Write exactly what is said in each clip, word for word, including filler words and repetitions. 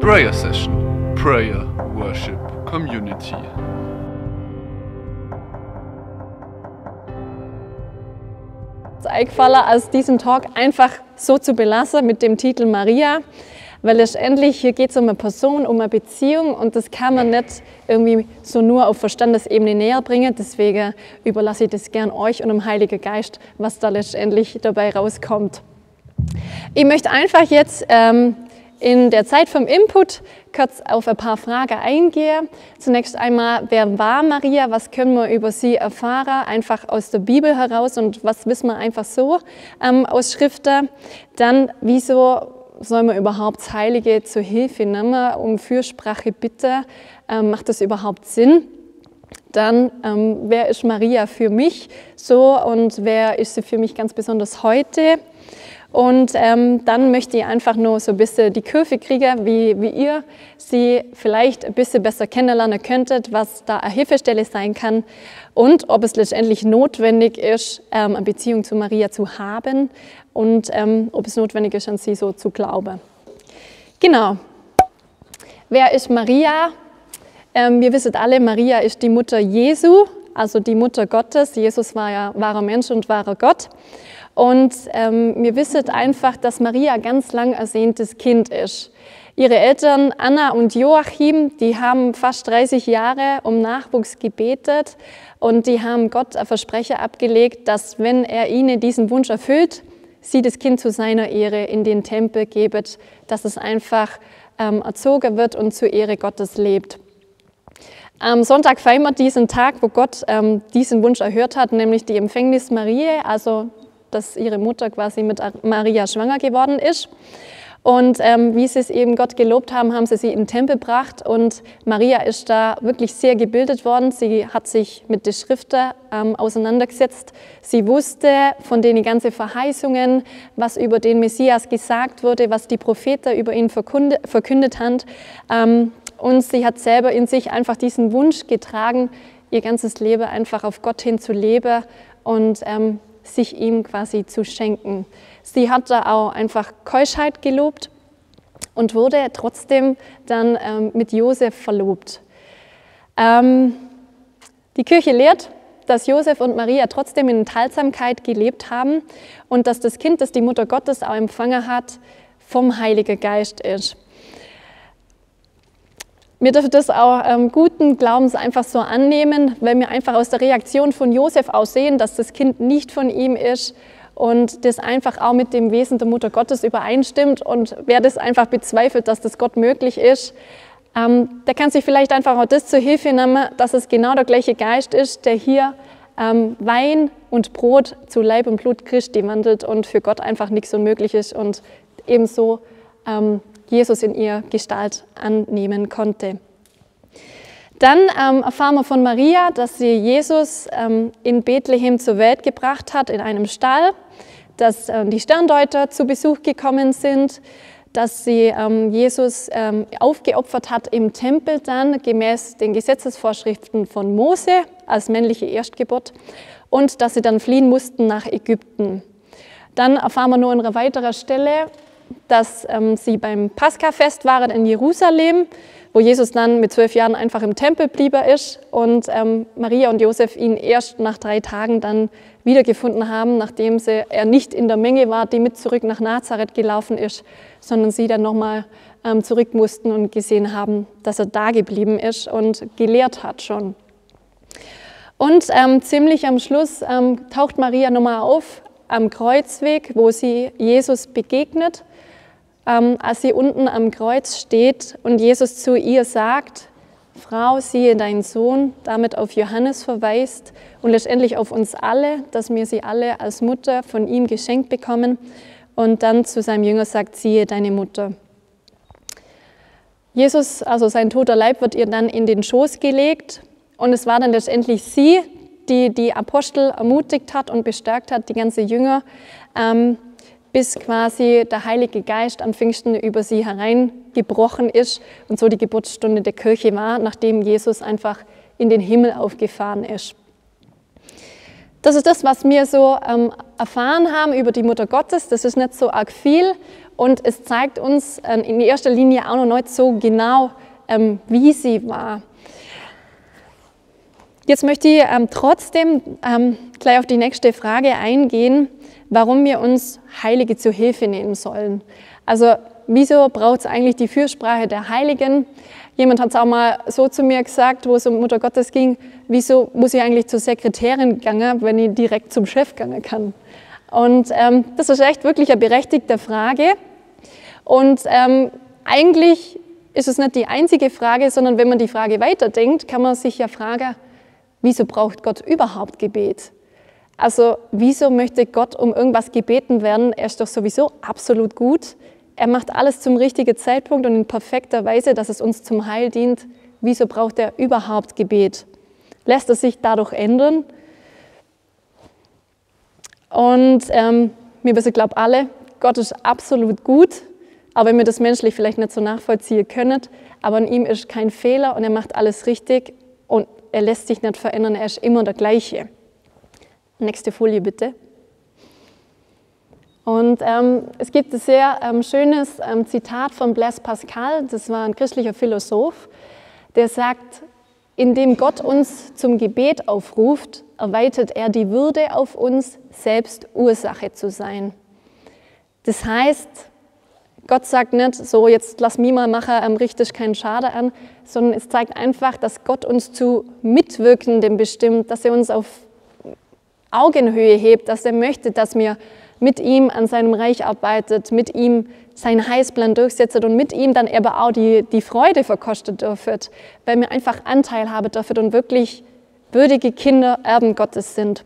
Prayer Session, Prayer Worship Community. Es ist eingefallen, als diesen Talk einfach so zu belassen mit dem Titel Maria, weil letztendlich hier geht es um eine Person, um eine Beziehung und das kann man nicht irgendwie so nur auf Verstandesebene näher bringen. Deswegen überlasse ich das gern euch und dem Heiligen Geist, was da letztendlich dabei rauskommt. Ich möchte einfach jetzt ähm, in der Zeit vom Input kurz auf ein paar Fragen eingehen. Zunächst einmal, wer war Maria? Was können wir über sie erfahren? Einfach aus der Bibel heraus und was wissen wir einfach so ähm, aus Schriften? Dann, wieso soll man überhaupt das Heilige zur Hilfe nehmen, um Fürsprache bitten? Ähm, macht das überhaupt Sinn? Dann, ähm, wer ist Maria für mich so und wer ist sie für mich ganz besonders heute? Und ähm, dann möchte ich einfach nur so ein bisschen die Kurve kriegen, wie, wie ihr sie vielleicht ein bisschen besser kennenlernen könntet, was da eine Hilfestelle sein kann und ob es letztendlich notwendig ist, ähm, eine Beziehung zu Maria zu haben und ähm, ob es notwendig ist, an sie so zu glauben. Genau. Wer ist Maria? Ähm, wir wissen alle, Maria ist die Mutter Jesu, also die Mutter Gottes. Jesus war ja wahrer Mensch und wahrer Gott. Und ähm, wir wissen einfach, dass Maria ein ganz lang ersehntes Kind ist. Ihre Eltern Anna und Joachim, die haben fast dreißig Jahre um Nachwuchs gebetet und die haben Gott ein Versprechen abgelegt, dass wenn er ihnen diesen Wunsch erfüllt, sie das Kind zu seiner Ehre in den Tempel geben, dass es einfach ähm, erzogen wird und zur Ehre Gottes lebt. Am Sonntag feiern wir diesen Tag, wo Gott ähm, diesen Wunsch erhört hat, nämlich die Empfängnis Mariä, also dass ihre Mutter quasi mit Maria schwanger geworden ist. Und ähm, wie sie es eben Gott gelobt haben, haben sie sie in den Tempel gebracht und Maria ist da wirklich sehr gebildet worden. Sie hat sich mit den Schriften ähm, auseinandergesetzt. Sie wusste von den ganzen Verheißungen, was über den Messias gesagt wurde, was die Propheten über ihn verkündet, verkündet haben. Ähm, und sie hat selber in sich einfach diesen Wunsch getragen, ihr ganzes Leben einfach auf Gott hin zu leben und ähm, sich ihm quasi zu schenken. Sie hat da auch einfach Keuschheit gelobt und wurde trotzdem dann ähm, mit Josef verlobt. Ähm, die Kirche lehrt, dass Josef und Maria trotzdem in Enthaltsamkeit gelebt haben und dass das Kind, das die Mutter Gottes auch empfangen hat, vom Heiligen Geist ist. Wir dürfen das auch ähm, guten Glaubens einfach so annehmen, weil wir einfach aus der Reaktion von Josef auch sehen, dass das Kind nicht von ihm ist und das einfach auch mit dem Wesen der Mutter Gottes übereinstimmt. Und wer das einfach bezweifelt, dass das Gott möglich ist, ähm, der kann sich vielleicht einfach auch das zur Hilfe nehmen, dass es genau der gleiche Geist ist, der hier ähm, Wein und Brot zu Leib und Blut Christi wandelt und für Gott einfach nichts unmöglich ist und ebenso ähm, Jesus in ihr Gestalt annehmen konnte. Dann ähm, erfahren wir von Maria, dass sie Jesus ähm, in Bethlehem zur Welt gebracht hat, in einem Stall, dass ähm, die Sterndeuter zu Besuch gekommen sind, dass sie ähm, Jesus ähm, aufgeopfert hat im Tempel dann, gemäß den Gesetzesvorschriften von Mose als männliche Erstgeburt und dass sie dann fliehen mussten nach Ägypten. Dann erfahren wir nur an einer weiteren Stelle, dass ähm, sie beim Paschafest waren in Jerusalem, wo Jesus dann mit zwölf Jahren einfach im Tempel geblieben ist und ähm, Maria und Josef ihn erst nach drei Tagen dann wiedergefunden haben, nachdem sie, er nicht in der Menge war, die mit zurück nach Nazareth gelaufen ist, sondern sie dann nochmal ähm, zurück mussten und gesehen haben, dass er da geblieben ist und gelehrt hat schon. Und ähm, ziemlich am Schluss ähm, taucht Maria nochmal auf am Kreuzweg, wo sie Jesus begegnet, ähm, als sie unten am Kreuz steht und Jesus zu ihr sagt, Frau, siehe deinen Sohn, damit auf Johannes verweist und letztendlich auf uns alle, dass wir sie alle als Mutter von ihm geschenkt bekommen und dann zu seinem Jünger sagt, siehe deine Mutter. Jesus, also sein toter Leib, wird ihr dann in den Schoß gelegt und es war dann letztendlich sie, die die Apostel ermutigt hat und bestärkt hat, die ganze Jünger, ähm, bis quasi der Heilige Geist an Pfingsten über sie hereingebrochen ist und so die Geburtsstunde der Kirche war, nachdem Jesus einfach in den Himmel aufgefahren ist. Das ist das, was wir so ähm, erfahren haben über die Mutter Gottes. Das ist nicht so arg viel und es zeigt uns ähm, in erster Linie auch noch nicht so genau, ähm, wie sie war. Jetzt möchte ich ähm, trotzdem ähm, gleich auf die nächste Frage eingehen, warum wir uns Heilige zur Hilfe nehmen sollen. Also wieso braucht es eigentlich die Fürsprache der Heiligen? Jemand hat es auch mal so zu mir gesagt, wo es um Mutter Gottes ging, wieso muss ich eigentlich zur Sekretärin gehen, wenn ich direkt zum Chef gehen kann? Und ähm, das ist echt wirklich eine berechtigte Frage. Und ähm, eigentlich ist es nicht die einzige Frage, sondern wenn man die Frage weiterdenkt, kann man sich ja fragen, wieso braucht Gott überhaupt Gebet? Also wieso möchte Gott um irgendwas gebeten werden? Er ist doch sowieso absolut gut. Er macht alles zum richtigen Zeitpunkt und in perfekter Weise, dass es uns zum Heil dient. Wieso braucht er überhaupt Gebet? Lässt es sich dadurch ändern? Und ähm, wir wissen, glaube ich, alle, Gott ist absolut gut, auch wenn wir das menschlich vielleicht nicht so nachvollziehen können. Aber in ihm ist kein Fehler und er macht alles richtig und er lässt sich nicht verändern, er ist immer der Gleiche. Nächste Folie bitte. Und ähm, es gibt ein sehr ähm, schönes ähm, Zitat von Blaise Pascal, das war ein christlicher Philosoph, der sagt, indem Gott uns zum Gebet aufruft, erweitert er die Würde auf uns, selbst Ursache zu sein. Das heißt, Gott sagt nicht, so jetzt lass mich mal machen, ähm, richtig keinen Schaden an, sondern es zeigt einfach, dass Gott uns zu Mitwirkendem bestimmt, dass er uns auf Augenhöhe hebt, dass er möchte, dass wir mit ihm an seinem Reich arbeitet, mit ihm seinen Heilsplan durchsetzt und mit ihm dann aber auch die, die Freude verkosten dürfen, weil wir einfach Anteil haben dürfen und wirklich würdige Kinder, Erben Gottes sind.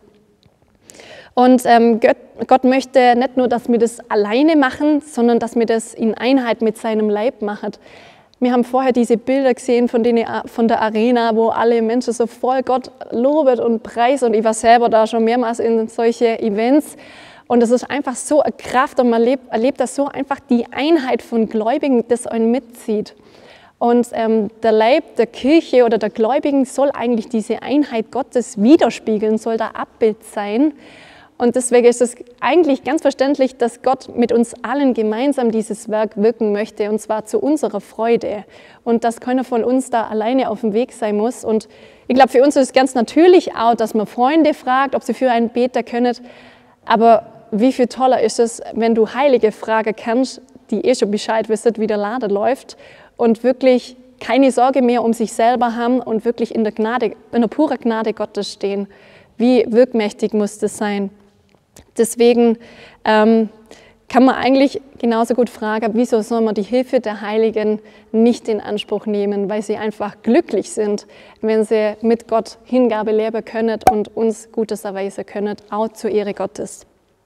Und ähm, Gott, Gott möchte nicht nur, dass wir das alleine machen, sondern dass wir das in Einheit mit seinem Leib machen. Wir haben vorher diese Bilder gesehen von, denen, von der Arena, wo alle Menschen so voll Gott loben und preisen. Und ich war selber da schon mehrmals in solche Events. Und es ist einfach so eine Kraft und man erlebt, erlebt das so einfach die Einheit von Gläubigen, das einen mitzieht. Und ähm, der Leib der Kirche oder der Gläubigen soll eigentlich diese Einheit Gottes widerspiegeln, soll da Abbild sein. Und deswegen ist es eigentlich ganz verständlich, dass Gott mit uns allen gemeinsam dieses Werk wirken möchte, und zwar zu unserer Freude. Und dass keiner von uns da alleine auf dem Weg sein muss. Und ich glaube, für uns ist es ganz natürlich auch, dass man Freunde fragt, ob sie für einen beten können. Aber wie viel toller ist es, wenn du Heilige fragen kannst, die eh schon Bescheid wissen, wie der Laden läuft und wirklich keine Sorge mehr um sich selber haben und wirklich in der Gnade, in der puren Gnade Gottes stehen. Wie wirkmächtig muss das sein? Deswegen ähm, kann man eigentlich genauso gut fragen, wieso soll man die Hilfe der Heiligen nicht in Anspruch nehmen, weil sie einfach glücklich sind, wenn sie mit Gott Hingabe leben können und uns Gutes erweisen können, auch zur Ehre Gottes.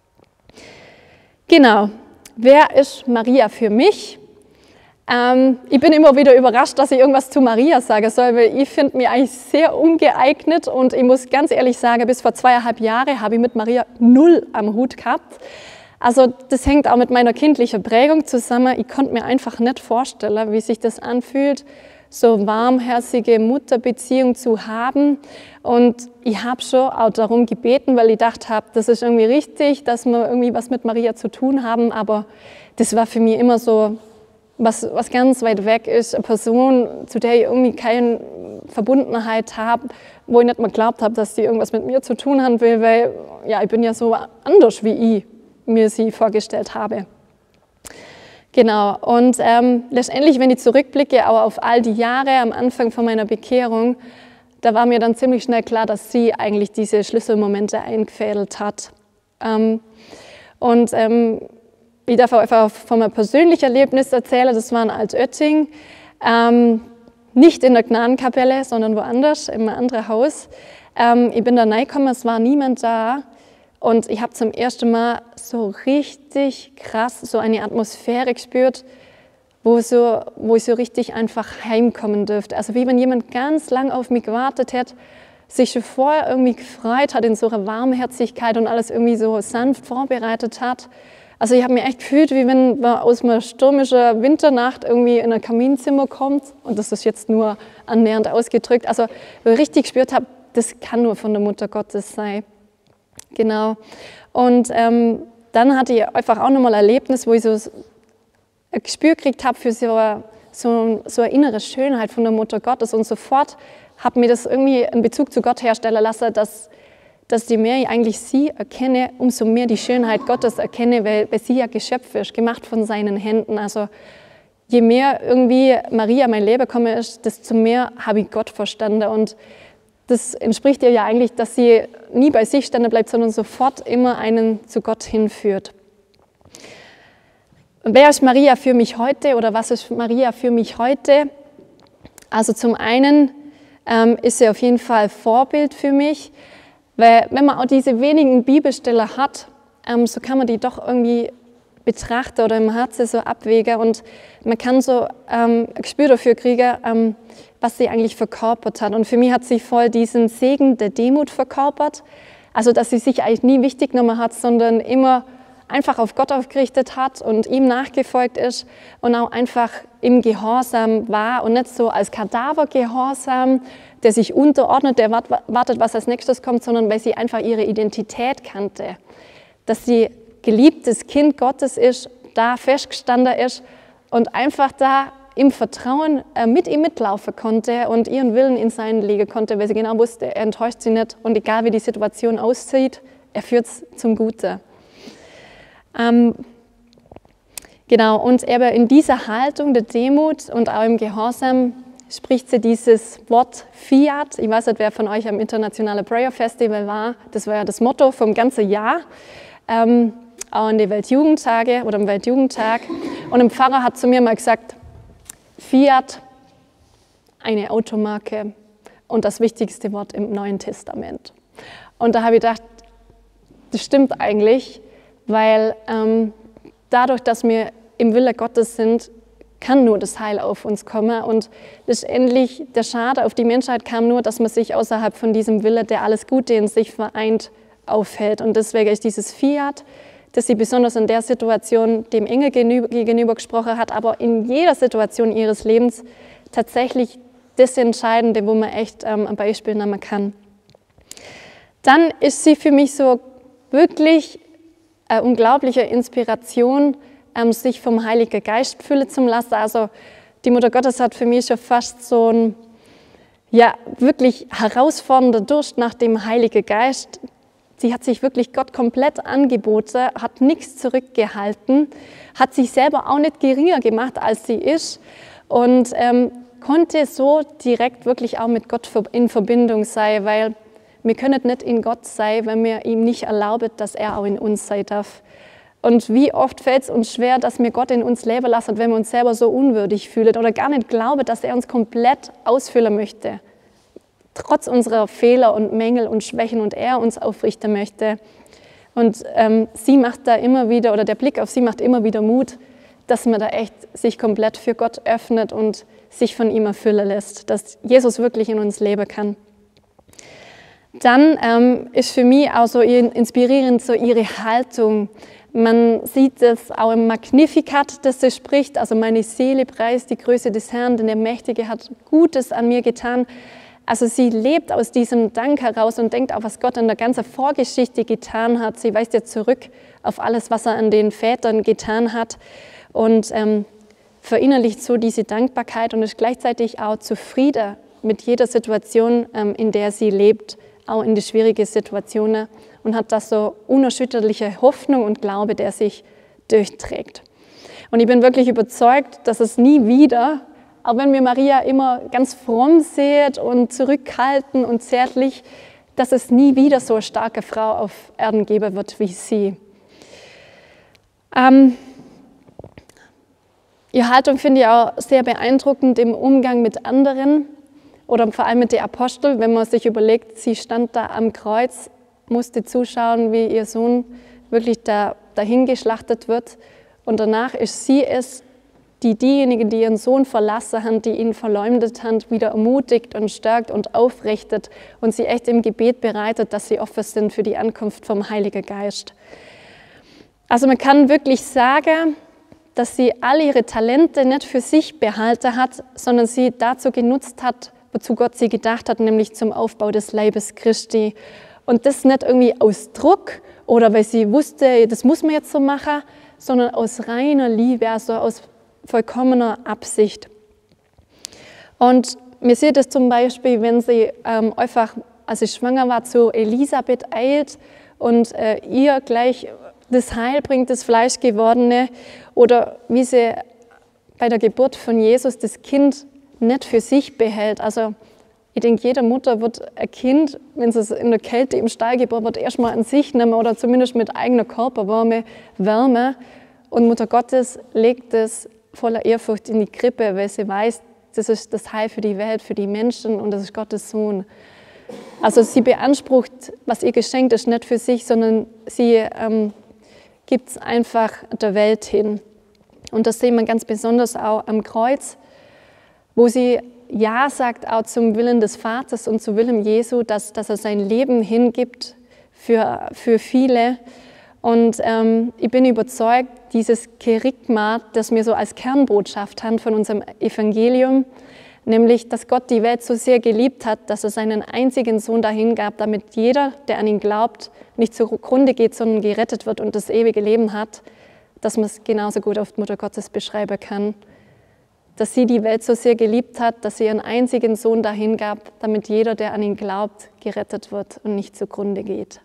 Genau, wer ist Maria für mich? Ähm, ich bin immer wieder überrascht, dass ich irgendwas zu Maria sagen soll, weil ich finde mich eigentlich sehr ungeeignet und ich muss ganz ehrlich sagen, bis vor zweieinhalb Jahren habe ich mit Maria null am Hut gehabt. Also das hängt auch mit meiner kindlichen Prägung zusammen. Ich konnte mir einfach nicht vorstellen, wie sich das anfühlt, so warmherzige Mutterbeziehung zu haben. Und ich habe schon auch darum gebeten, weil ich gedacht habe, das ist irgendwie richtig, dass wir irgendwie was mit Maria zu tun haben, aber das war für mich immer so, Was, was ganz weit weg ist, eine Person, zu der ich irgendwie keine Verbundenheit habe, wo ich nicht mal geglaubt habe, dass die irgendwas mit mir zu tun haben will, weil ja, ich bin ja so anders, wie ich mir sie vorgestellt habe. Genau, und ähm, letztendlich, wenn ich zurückblicke, auch auf all die Jahre am Anfang von meiner Bekehrung, da war mir dann ziemlich schnell klar, dass sie eigentlich diese Schlüsselmomente eingefädelt hat. Ähm, und ähm, Ich darf auch einfach von meinem persönlichen Erlebnis erzählen, das war in Altötting, ähm, nicht in der Gnadenkapelle, sondern woanders, in einem anderen Haus. Ähm, ich bin da reingekommen, es war niemand da und ich habe zum ersten Mal so richtig krass so eine Atmosphäre gespürt, wo, so, wo ich so richtig einfach heimkommen dürfte. Also wie wenn jemand ganz lang auf mich gewartet hat, sich schon vorher irgendwie gefreut hat in so einer Warmherzigkeit und alles irgendwie so sanft vorbereitet hat. Also ich habe mich echt gefühlt, wie wenn man aus einer stürmischen Winternacht irgendwie in ein Kaminzimmer kommt. Und das ist jetzt nur annähernd ausgedrückt. Also wo ich richtig gespürt habe, das kann nur von der Mutter Gottes sein. Genau. Und ähm, dann hatte ich einfach auch nochmal ein Erlebnis, wo ich so ein Gespür gekriegt habe für so eine, so, so eine innere Schönheit von der Mutter Gottes. Und sofort hat mir das irgendwie einen Bezug zu Gott herstellen lassen, dass, dass je mehr ich eigentlich sie erkenne, umso mehr die Schönheit Gottes erkenne, weil, weil sie ja Geschöpf ist, gemacht von seinen Händen. Also je mehr irgendwie Maria in mein Leben gekommen ist, desto mehr habe ich Gott verstanden. Und das entspricht ihr ja eigentlich, dass sie nie bei sich stehen bleibt, sondern sofort immer einen zu Gott hinführt. Wer ist Maria für mich heute oder was ist Maria für mich heute? Also zum einen ähm, ist sie auf jeden Fall Vorbild für mich, weil wenn man auch diese wenigen Bibelstellen hat, ähm, so kann man die doch irgendwie betrachten oder im Herzen so abwägen und man kann so ähm, ein Gespür dafür kriegen, ähm, was sie eigentlich verkörpert hat. Und für mich hat sie voll diesen Segen der Demut verkörpert, also dass sie sich eigentlich nie wichtig genommen hat, sondern immer einfach auf Gott aufgerichtet hat und ihm nachgefolgt ist und auch einfach im Gehorsam war und nicht so als Kadavergehorsam, der sich unterordnet, der wartet, was als nächstes kommt, sondern weil sie einfach ihre Identität kannte, dass sie geliebtes Kind Gottes ist, da festgestanden ist und einfach da im Vertrauen äh, mit ihm mitlaufen konnte und ihren Willen in seinen legen konnte, weil sie genau wusste, er enttäuscht sie nicht und egal wie die Situation aussieht, er führt es zum Guten. Ähm, genau, und eben in dieser Haltung der Demut und auch im Gehorsam spricht sie dieses Wort Fiat. Ich weiß nicht, wer von euch am Internationalen Prayer Festival war, das war ja das Motto vom ganzen Jahr. Ähm, auch an die Weltjugendtage oder am Weltjugendtag. Und ein Pfarrer hat zu mir mal gesagt, Fiat, eine Automarke und das wichtigste Wort im Neuen Testament. Und da habe ich gedacht, das stimmt eigentlich, weil ähm, dadurch, dass wir im Wille Gottes sind, kann nur das Heil auf uns kommen. Und letztendlich der Schade auf die Menschheit kam nur, dass man sich außerhalb von diesem Wille, der alles Gute in sich vereint, aufhält. Und deswegen ist dieses Fiat, das sie besonders in der Situation dem Engel gegenüber gesprochen hat, aber in jeder Situation ihres Lebens tatsächlich das Entscheidende, wo man echt ähm, ein Beispiel nehmen kann. Dann ist sie für mich so wirklich eine unglaubliche Inspiration, ähm, sich vom Heiligen Geist füllen zu lassen. Also die Mutter Gottes hat für mich schon fast so ein ja, wirklich herausfordernder Durst nach dem Heiligen Geist. Sie hat sich wirklich Gott komplett angeboten, hat nichts zurückgehalten, hat sich selber auch nicht geringer gemacht, als sie ist und ähm, konnte so direkt wirklich auch mit Gott in Verbindung sein, weil wir können nicht in Gott sein, wenn wir ihm nicht erlauben, dass er auch in uns sein darf. Und wie oft fällt es uns schwer, dass wir Gott in uns leben lassen, wenn wir uns selber so unwürdig fühlen oder gar nicht glauben, dass er uns komplett ausfüllen möchte. Trotz unserer Fehler und Mängel und Schwächen und er uns aufrichten möchte. Und ähm, sie macht da immer wieder, oder der Blick auf sie macht immer wieder Mut, dass man da echt sich komplett für Gott öffnet und sich von ihm erfüllen lässt, dass Jesus wirklich in uns leben kann. Dann ähm, ist für mich auch so inspirierend so ihre Haltung. Man sieht es auch im Magnificat, das sie spricht, also meine Seele preist die Größe des Herrn, denn der Mächtige hat Gutes an mir getan. Also sie lebt aus diesem Dank heraus und denkt auch, was Gott in der ganzen Vorgeschichte getan hat. Sie weist ja zurück auf alles, was er an den Vätern getan hat und ähm, verinnerlicht so diese Dankbarkeit und ist gleichzeitig auch zufrieden mit jeder Situation, ähm, in der sie lebt, auch in die schwierigen Situationen und hat das so unerschütterliche Hoffnung und Glaube, der sich durchträgt. Und ich bin wirklich überzeugt, dass es nie wieder, auch wenn mir Maria immer ganz fromm sieht und zurückhaltend und zärtlich, dass es nie wieder so eine starke Frau auf Erden geben wird wie sie. Ähm, ihre Haltung finde ich auch sehr beeindruckend im Umgang mit anderen oder vor allem mit den Aposteln, wenn man sich überlegt, sie stand da am Kreuz, musste zuschauen, wie ihr Sohn wirklich da, dahin geschlachtet wird und danach ist sie es, die diejenigen, die ihren Sohn verlassen haben, die ihn verleumdet haben, wieder ermutigt und stärkt und aufrichtet und sie echt im Gebet bereitet, dass sie offen sind für die Ankunft vom Heiligen Geist. Also man kann wirklich sagen, dass sie all ihre Talente nicht für sich behalten hat, sondern sie dazu genutzt hat, wozu Gott sie gedacht hat, nämlich zum Aufbau des Leibes Christi. Und das nicht irgendwie aus Druck oder weil sie wusste, das muss man jetzt so machen, sondern aus reiner Liebe, also aus vollkommener Absicht. Und mir sieht es zum Beispiel, wenn sie ähm, einfach, als sie schwanger war, zu Elisabeth eilt und äh, ihr gleich das Heil bringt, das Fleischgewordene, oder wie sie bei der Geburt von Jesus das Kind nicht für sich behält. Also ich denke, jede Mutter wird ein Kind, wenn sie es in der Kälte im Stall geboren wird, erstmal an sich nehmen oder zumindest mit eigener Körperwärme Wärme. Und Mutter Gottes legt es voller Ehrfurcht in die Krippe, weil sie weiß, das ist das Heil für die Welt, für die Menschen und das ist Gottes Sohn. Also sie beansprucht, was ihr geschenkt ist, nicht für sich, sondern sie ähm, gibt es einfach der Welt hin. Und das sehen wir ganz besonders auch am Kreuz, wo sie Ja sagt auch zum Willen des Vaters und zum Willen Jesu, dass, dass er sein Leben hingibt für, für viele. Und ähm, ich bin überzeugt, dieses Kerygma, das wir so als Kernbotschaft haben von unserem Evangelium, nämlich, dass Gott die Welt so sehr geliebt hat, dass er seinen einzigen Sohn dahingab, damit jeder, der an ihn glaubt, nicht zugrunde geht, sondern gerettet wird und das ewige Leben hat, dass man es genauso gut auf Mutter Gottes beschreiben kann. Dass sie die Welt so sehr geliebt hat, dass sie ihren einzigen Sohn dahingab, damit jeder, der an ihn glaubt, gerettet wird und nicht zugrunde geht.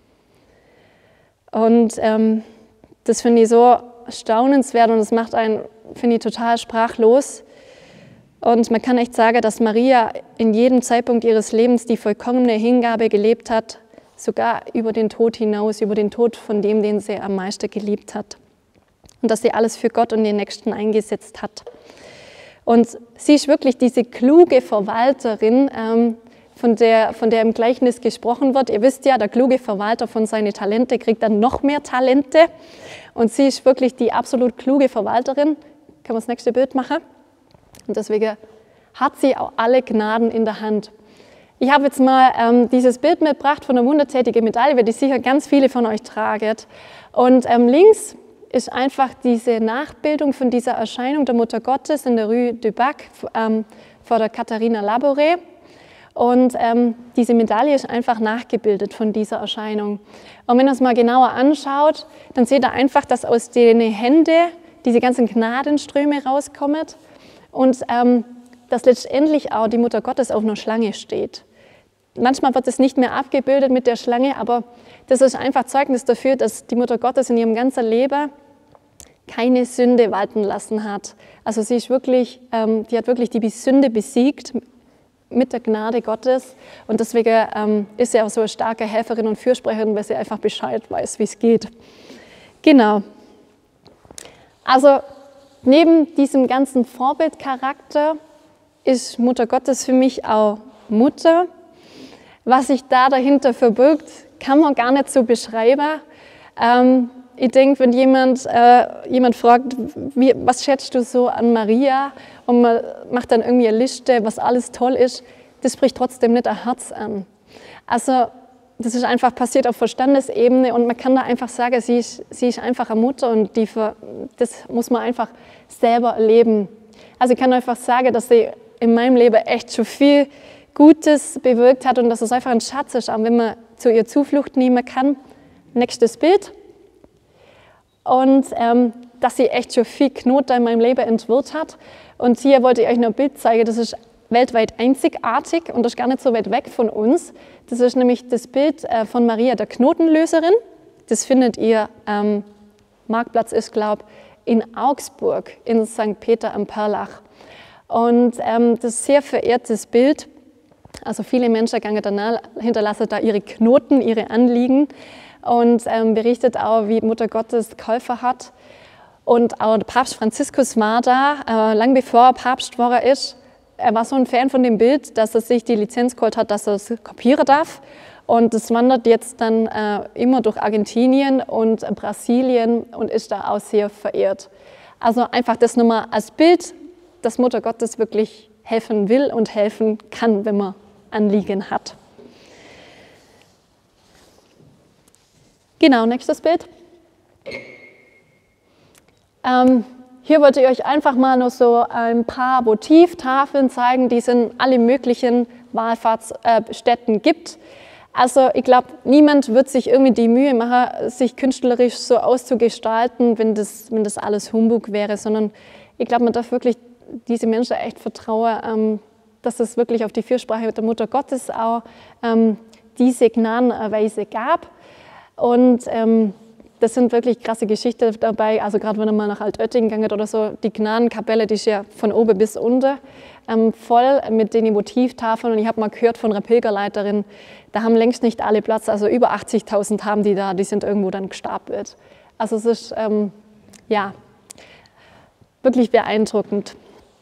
Und ähm, das finde ich so staunenswert und das macht einen, finde ich, total sprachlos. Und man kann echt sagen, dass Maria in jedem Zeitpunkt ihres Lebens die vollkommene Hingabe gelebt hat, sogar über den Tod hinaus, über den Tod von dem, den sie am meisten geliebt hat. Und dass sie alles für Gott und den Nächsten eingesetzt hat. Und sie ist wirklich diese kluge Verwalterin, ähm, von der, von der im Gleichnis gesprochen wird. Ihr wisst ja, der kluge Verwalter von seinen Talente kriegt dann noch mehr Talente. Und sie ist wirklich die absolut kluge Verwalterin. Können wir das nächste Bild machen? Und deswegen hat sie auch alle Gnaden in der Hand. Ich habe jetzt mal ähm, dieses Bild mitgebracht von der wundertätigen Medaille, die sicher ganz viele von euch tragen. Und ähm, links ist einfach diese Nachbildung von dieser Erscheinung der Mutter Gottes in der Rue du Bac ähm, vor der Katharina Labouré. Und ähm, diese Medaille ist einfach nachgebildet von dieser Erscheinung. Und wenn ihr es mal genauer anschaut, dann seht ihr einfach, dass aus den Händen diese ganzen Gnadenströme rauskommen und ähm, dass letztendlich auch die Mutter Gottes auf einer Schlange steht. Manchmal wird es nicht mehr abgebildet mit der Schlange, aber das ist einfach Zeugnis dafür, dass die Mutter Gottes in ihrem ganzen Leben keine Sünde walten lassen hat. Also sie ist wirklich, ähm, die hat wirklich die Sünde besiegt mit der Gnade Gottes und deswegen ähm, ist sie auch so eine starke Helferin und Fürsprecherin, weil sie einfach Bescheid weiß, wie es geht. Genau. Also neben diesem ganzen Vorbildcharakter ist Mutter Gottes für mich auch Mutter. Was sich da dahinter verbirgt, kann man gar nicht so beschreiben. Ähm, ich denke, wenn jemand, äh, jemand fragt, wie, was schätzt du so an Maria, und man macht dann irgendwie eine Liste, was alles toll ist, das spricht trotzdem nicht ein Herz an. Also das ist einfach passiert auf Verstandesebene und man kann da einfach sagen, sie ist, sie ist einfach eine Mutter und die, das muss man einfach selber erleben. Also ich kann einfach sagen, dass sie in meinem Leben echt schon viel Gutes bewirkt hat und dass es einfach ein Schatz ist, auch wenn man zu ihr Zuflucht nehmen kann. Nächstes Bild. Und ähm, dass sie echt schon viel Knoten in meinem Leben entwirrt hat. Und hier wollte ich euch noch ein Bild zeigen, das ist weltweit einzigartig und das ist gar nicht so weit weg von uns. Das ist nämlich das Bild äh, von Maria, der Knotenlöserin. Das findet ihr, ähm, Marktplatz ist, glaube ich, in Augsburg, in Sankt Peter am Perlach. Und ähm, das ist ein sehr verehrtes Bild. Also viele Menschen gehen danach, hinterlassen da ihre Knoten, ihre Anliegen und ähm, berichtet auch, wie Mutter Gottes geholfen hat. Und auch der Papst Franziskus war da, äh, lang bevor er Papst geworden ist. Er war so ein Fan von dem Bild, dass er sich die Lizenz geholt hat, dass er es kopieren darf. Und das wandert jetzt dann äh, immer durch Argentinien und äh, Brasilien und ist da auch sehr verehrt. Also einfach das nochmal als Bild, dass Mutter Gottes wirklich helfen will und helfen kann, wenn man Anliegen hat. Genau, nächstes Bild. Ähm, hier wollte ich euch einfach mal noch so ein paar Votivtafeln zeigen, die es in alle möglichen Wallfahrtsstätten gibt. Also ich glaube, niemand wird sich irgendwie die Mühe machen, sich künstlerisch so auszugestalten, wenn das, wenn das alles Humbug wäre, sondern ich glaube, man darf wirklich diese Menschen echt vertrauen, ähm, dass es wirklich auf die Fürsprache der Mutter Gottes auch ähm, diese Gnadenweise gab. Und ähm, das sind wirklich krasse Geschichten dabei, also gerade wenn man mal nach Altötting gegangen oder so, die Gnadenkapelle, die ist ja von oben bis unten ähm, voll mit den Motivtafeln. Und ich habe mal gehört von einer Pilgerleiterin, da haben längst nicht alle Platz, also über achtzigtausend haben die da, die sind irgendwo dann gestapelt. Also es ist, ähm, ja, wirklich beeindruckend.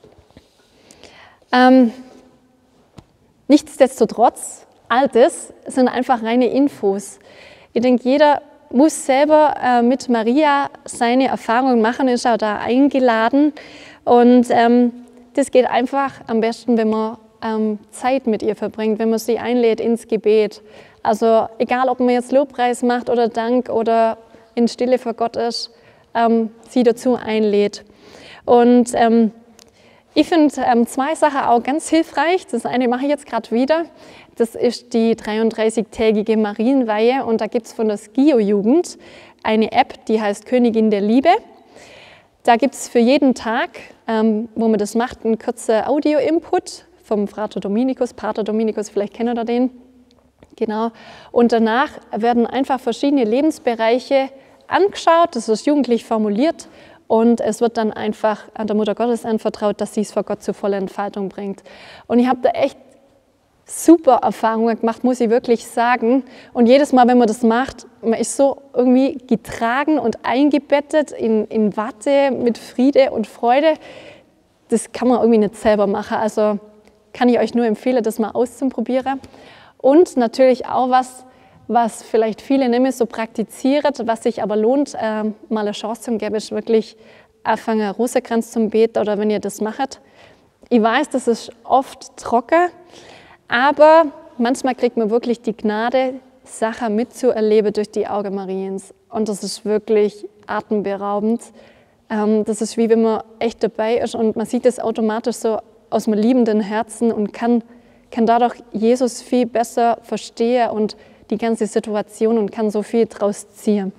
Ähm, nichtsdestotrotz, all das sind einfach reine Infos. Ich denke, jeder muss selber äh, mit Maria seine Erfahrungen machen, ist auch da eingeladen. Und ähm, das geht einfach am besten, wenn man ähm, Zeit mit ihr verbringt, wenn man sie einlädt ins Gebet. Also egal, ob man jetzt Lobpreis macht oder Dank oder in Stille vor Gott ist, ähm, sie dazu einlädt. Und ähm, ich finde ähm, zwei Sachen auch ganz hilfreich. Das eine mache ich jetzt gerade wieder. Das ist die dreiunddreißigtägige Marienweihe und da gibt es von der Skio-Jugend eine App, die heißt Königin der Liebe. Da gibt es für jeden Tag, ähm, wo man das macht, einen kurzen Audio-Input vom Frater Dominikus, Pater Dominikus, vielleicht kennt ihr den. Genau. Und danach werden einfach verschiedene Lebensbereiche angeschaut, das ist jugendlich formuliert. Und es wird dann einfach an der Mutter Gottes anvertraut, dass sie es vor Gott zur vollen Entfaltung bringt. Und ich habe da echt super Erfahrungen gemacht, muss ich wirklich sagen. Und jedes Mal, wenn man das macht, man ist so irgendwie getragen und eingebettet in, in Watte mit Friede und Freude. Das kann man irgendwie nicht selber machen. Also kann ich euch nur empfehlen, das mal auszuprobieren. Und natürlich auch was, was vielleicht viele nicht mehr so praktizieren, was sich aber lohnt, äh, mal eine Chance zu geben, ist wirklich anfangen, Rosenkranz zum Beten oder wenn ihr das macht. Ich weiß, das ist oft trocken, aber manchmal kriegt man wirklich die Gnade, Sachen mitzuerleben durch die Augen Mariens. Und das ist wirklich atemberaubend. Ähm, das ist wie wenn man echt dabei ist und man sieht das automatisch so aus einem liebenden Herzen und kann, kann dadurch Jesus viel besser verstehen und die ganze Situation und kann so viel draus ziehen.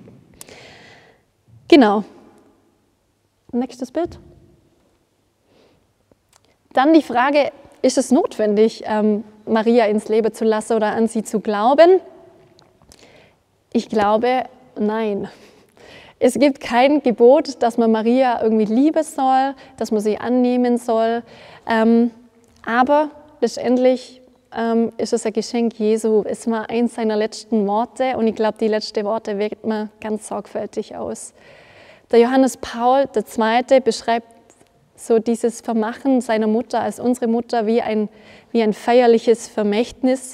Genau. Nächstes Bild. Dann die Frage, ist es notwendig, ähm, Maria ins Leben zu lassen oder an sie zu glauben? Ich glaube, nein. Es gibt kein Gebot, dass man Maria irgendwie lieben soll, dass man sie annehmen soll. Ähm, aber letztendlich ähm, ist es ein Geschenk Jesu. Es war eins seiner letzten Worte und ich glaube, die letzten Worte wählt man ganz sorgfältig aus. Der Johannes Paul der Zweite beschreibt so dieses Vermachen seiner Mutter als unsere Mutter wie ein, wie ein feierliches Vermächtnis.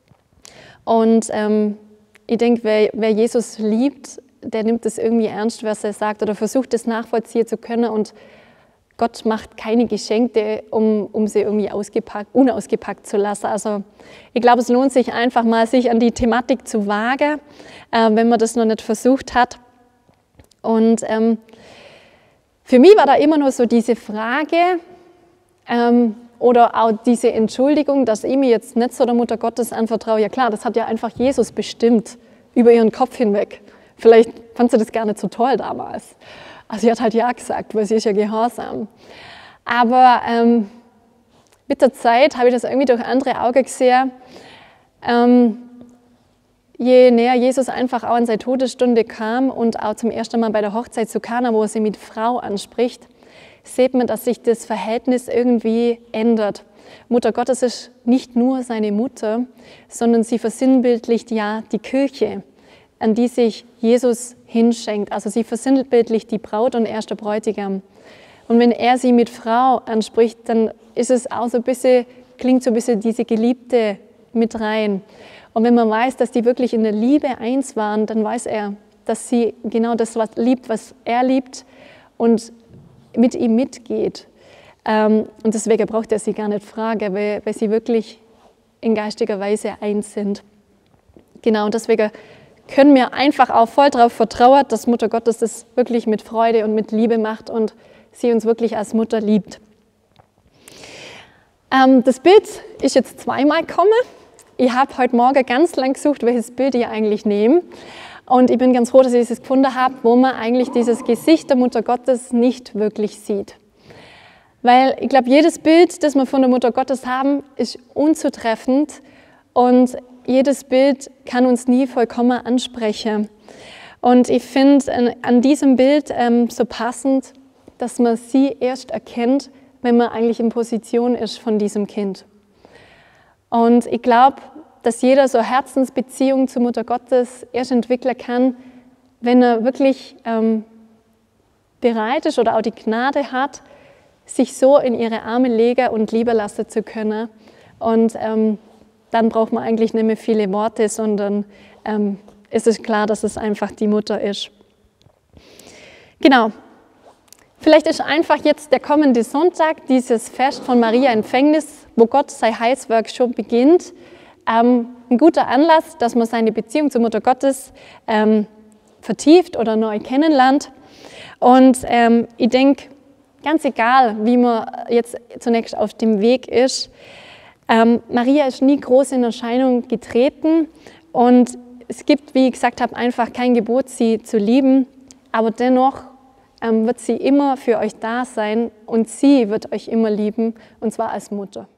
Und ähm, ich denke, wer, wer Jesus liebt, der nimmt es irgendwie ernst, was er sagt oder versucht es nachvollziehen zu können. Und Gott macht keine Geschenke, um, um sie irgendwie ausgepackt, unausgepackt zu lassen. Also ich glaube, es lohnt sich einfach mal, sich an die Thematik zu wagen, äh, wenn man das noch nicht versucht hat. Und ähm, für mich war da immer nur so diese Frage ähm, oder auch diese Entschuldigung, dass ich mir jetzt nicht so der Mutter Gottes anvertraue. Ja klar, das hat ja einfach Jesus bestimmt über ihren Kopf hinweg. Vielleicht fand sie das gar nicht so toll damals. Also sie hat halt ja gesagt, weil sie ist ja gehorsam. Aber ähm, mit der Zeit habe ich das irgendwie durch andere Augen gesehen. Ähm, je näher Jesus einfach auch an seine Todesstunde kam und auch zum ersten Mal bei der Hochzeit zu Kana, wo er sie mit Frau anspricht, sieht man, dass sich das Verhältnis irgendwie ändert. Mutter Gottes ist nicht nur seine Mutter, sondern sie versinnbildlicht ja die Kirche, an die sich Jesus hinschenkt. Also sie versinnbildlicht die Braut und er ist der Bräutigam. Und wenn er sie mit Frau anspricht, dann ist es auch so ein bisschen, klingt so ein bisschen diese Geliebte mit rein. Und wenn man weiß, dass die wirklich in der Liebe eins waren, dann weiß er, dass sie genau das was liebt, was er liebt und mit ihm mitgeht. Und deswegen braucht er sie gar nicht fragen, weil, weil sie wirklich in geistiger Weise eins sind. Genau, und deswegen können wir einfach auch voll darauf vertrauen, dass Mutter Gottes das wirklich mit Freude und mit Liebe macht und sie uns wirklich als Mutter liebt. Ähm, das Bild ist jetzt zweimal gekommen. ich habe heute Morgen ganz lang gesucht, welches Bild ich eigentlich nehme. Und ich bin ganz froh, dass ich es gefunden habe, wo man eigentlich dieses Gesicht der Mutter Gottes nicht wirklich sieht. Weil ich glaube, jedes Bild, das wir von der Mutter Gottes haben, ist unzutreffend und jedes Bild kann uns nie vollkommen ansprechen. Und ich finde an diesem Bild ähm, so passend, dass man sie erst erkennt, wenn man eigentlich in Position ist von diesem Kind. Und ich glaube, dass jeder so Herzensbeziehung zur Mutter Gottes erst entwickeln kann, wenn er wirklich ähm, bereit ist oder auch die Gnade hat, sich so in ihre Arme legen und lieben lassen zu können. Und ähm, dann braucht man eigentlich nicht mehr viele Worte, sondern ähm, ist es klar, dass es einfach die Mutter ist. Genau. Vielleicht ist einfach jetzt der kommende Sonntag, dieses Fest von Maria Empfängnis, wo Gott sein Heilswerk schon beginnt, ähm, ein guter Anlass, dass man seine Beziehung zur Mutter Gottes ähm, vertieft oder neu kennenlernt. Und ähm, ich denke, ganz egal, wie man jetzt zunächst auf dem Weg ist, ähm, Maria ist nie groß in Erscheinung getreten und es gibt, wie ich gesagt habe, einfach kein Gebot, sie zu lieben, aber dennoch ähm, wird sie immer für euch da sein und sie wird euch immer lieben, und zwar als Mutter.